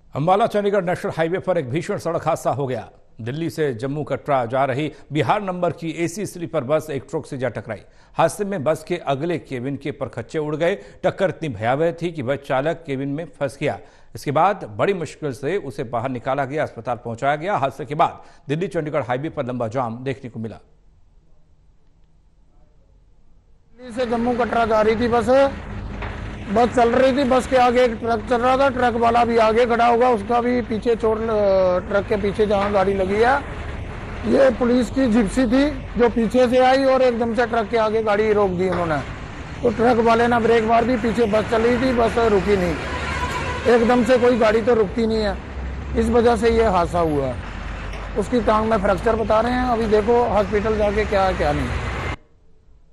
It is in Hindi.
अंबाला चंडीगढ़ नेशनल हाईवे पर एक भीषण सड़क हादसा हो गया। दिल्ली से जम्मू कटरा जा रही बिहार नंबर की एसी स्लीपर बस एक ट्रक से जा टकराई। हादसे में बस के अगले केबिन के परखच्चे उड़ गए। टक्कर इतनी भयावह थी कि बस चालक केबिन में फंस गया। इसके बाद बड़ी मुश्किल से उसे बाहर निकाला गया, अस्पताल पहुंचाया गया। हादसे के बाद दिल्ली चंडीगढ़ हाईवे पर लंबा जाम देखने को मिला। दिल्ली से जम्मू कटरा जा रही थी बस चल रही थी। बस के आगे एक ट्रक चल रहा था। ट्रक वाला भी आगे खड़ा होगा, उसका भी पीछे चोट, ट्रक के पीछे जहां गाड़ी लगी है। ये पुलिस की जिप्सी थी जो पीछे से आई और एकदम से ट्रक के आगे गाड़ी रोक दी उन्होंने। तो ट्रक वाले ने ब्रेक मार दी, पीछे बस चल रही थी, बस रुकी नहीं। एकदम से कोई गाड़ी तो रुकती नहीं है, इस वजह से ये हादसा हुआ। उसकी टांग में फ्रैक्चर बता रहे हैं। अभी देखो हॉस्पिटल जाके क्या है क्या नहीं।